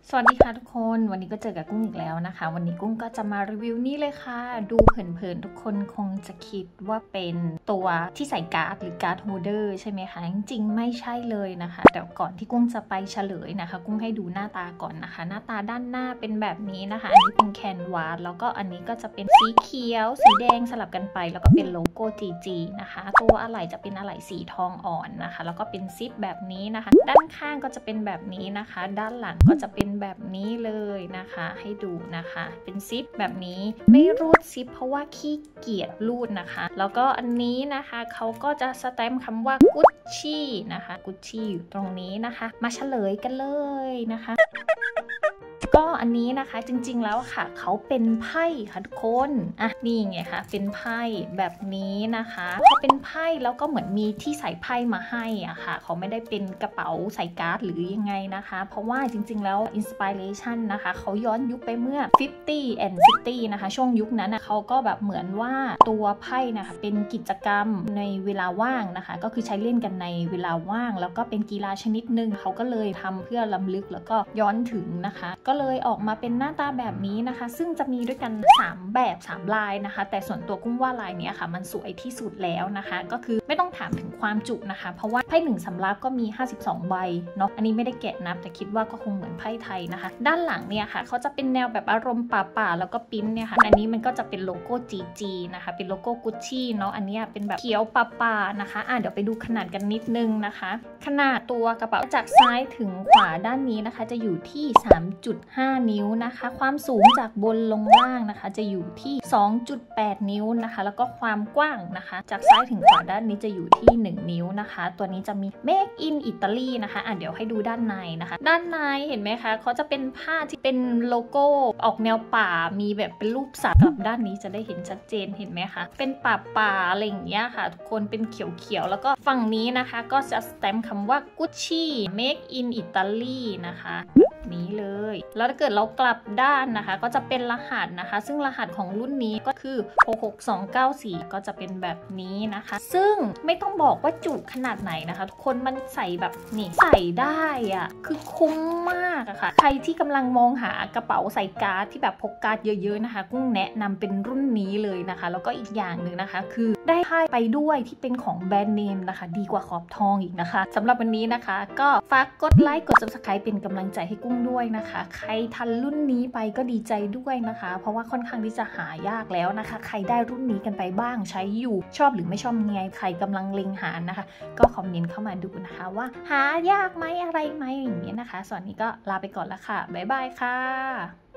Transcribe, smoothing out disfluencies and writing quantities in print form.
สวัสดีค่ะทุกคนวันนี้ก็เจอกับกุ้งอีกแล้วนะคะวันนี้กุ้งก็จะมารีวิวนี่เลยค่ะดูเผินๆทุกคนคงจะคิดว่าเป็นตัวที่ใส่การ์ดหรือการ์ดโฮลเดอร์ใช่ไหมคะจริงๆไม่ใช่เลยนะคะแต่ก่อนที่กุ้งจะไปเฉลยนะคะกุ้งให้ดูหน้าตาก่อนนะคะหน้าตาด้านหน้าเป็นแบบนี้นะคะอันนี้เป็นแคนวาสแล้วก็อันนี้ก็จะเป็นสีเขียวสีแดงสลับกันไปแล้วก็เป็นโลโก้ GG นะคะตัวอะไหล่จะเป็นอะไหล่สีทองอ่อนนะคะแล้วก็เป็นซิปแบบนี้นะคะด้านข้างก็จะเป็นแบบนี้นะคะด้านหลังก็จะเป็นแบบนี้เลยนะคะให้ดูนะคะเป็นซิปแบบนี้ไม่รูดซิปเพราะว่าขี้เกียจรูดนะคะแล้วก็อันนี้นะคะเขาก็จะสแตมป์คำว่ากุชชี่นะคะกุชชี่อยู่ตรงนี้นะคะมาเฉลยกันเลยนะคะก็อันนี้นะคะจริงๆแล้วค่ะเขาเป็นไพ่ค่ะทุกคนนี่ไงคะเป็นไพ่แบบนี้นะคะเขาเป็นไพ่แล้วก็เหมือนมีที่ใส่ไพ่มาให้ค่ะเขาไม่ได้เป็นกระเป๋าใส่การ์ดหรือยังไงนะคะเพราะว่าจริงๆแล้วอินสปิเรชันนะคะเขาย้อนยุคไปเมื่อ50 and 60นะคะช่วงยุคนั้นเขาก็แบบเหมือนว่าตัวไพ่นะคะเป็นกิจกรรมในเวลาว่างนะคะก็คือใช้เล่นกันในเวลาว่างแล้วก็เป็นกีฬาชนิดหนึ่งเขาก็เลยทำเพื่อล้ำลึกแล้วก็ย้อนถึงนะคะก็เลยออกมาเป็นหน้าตาแบบนี้นะคะซึ่งจะมีด้วยกัน3แบบ3ลายนะคะแต่ส่วนตัวกุ้งว่าลายนี้ค่ะมันสวยที่สุดแล้วนะคะก็คือไม่ต้องถามถึงความจุนะคะเพราะว่าไพ่1สำรับก็มี52ใบเนาะอันนี้ไม่ได้แกะนับแต่คิดว่าก็คงเหมือนไพ่ไทยนะคะด้านหลังเนี่ยค่ะเขาจะเป็นแนวแบบอารมณ์ป่าแล้วก็ปิ้นเนี่ยค่ะอันนี้มันก็จะเป็นโลโก้ GG นะคะเป็นโลโก้กุชชี่เนาะอันนี้เป็นแบบเขียวป่านะคะเดี๋ยวไปดูขนาดกันนิดนึงนะคะขนาดตัวกระเป๋าจากซ้ายถึงขวาด้านนี้นะคะจะอยู่ที่ 3.5 นิ้วนะคะความสูงจากบนลงล่างนะคะจะอยู่ที่ 2.8 นิ้วนะคะแล้วก็ความกว้างนะคะจากซ้ายถึงขวาด้านนี้จะอยู่ที่1นิ้วนะคะตัวนี้จะมี Make in Italy นะคะเดี๋ยวให้ดูด้านในนะคะด้านในเห็นไหมคะเขาจะเป็นผ้าที่เป็นโลโก้ออกแนวป่ามีแบบเป็นรูปสัตว์กับด้านนี้จะได้เห็นชัดเจนเห็นไหมคะเป็นป่าอะไรอย่างเงี้ยค่ะทุกคนเป็นเขียวแล้วก็ฝั่งนี้นะคะก็จะสแตมป์คำว่า Gucci Make in Italy นะคะนี้เลยแล้วถ้าเกิดเรากลับด้านนะคะก็จะเป็นรหัสนะคะซึ่งรหัสของรุ่นนี้ก็คือ66294ก็จะเป็นแบบนี้นะคะซึ่งไม่ต้องบอกว่าจุขนาดไหนนะคะทุกคนมันใส่แบบนี่ใส่ได้คือคุ้มมากค่ะใครที่กำลังมองหากระเป๋าใส่การ์ดที่แบบพกการ์ดเยอะๆนะคะกุ้งแนะนำเป็นรุ่นนี้เลยนะคะแล้วก็อีกอย่างหนึ่งนะคะคือได้ไพ่ไปด้วยที่เป็นของแบรนด์เนมนะคะดีกว่าขอบทองอีกนะคะสำหรับวันนี้นะคะก็ฝากกดไลค์กด Subscribe เป็นกำลังใจให้กุ้งด้วยนะคะใครทันรุ่นนี้ไปก็ดีใจด้วยนะคะเพราะว่าค่อนข้างที่จะหายากแล้วนะคะใครได้รุ่นนี้กันไปบ้างใช้อยู่ชอบหรือไม่ชอบไงใครกำลังเล็งหานะคะก็คอมเมนต์เข้ามาดูนะคะว่าหายากไหมอะไรไหมอย่างนี้นะคะส่วนนี้ก็ลาไปก่อนแล้วค่ะบ๊ายบายค่ะ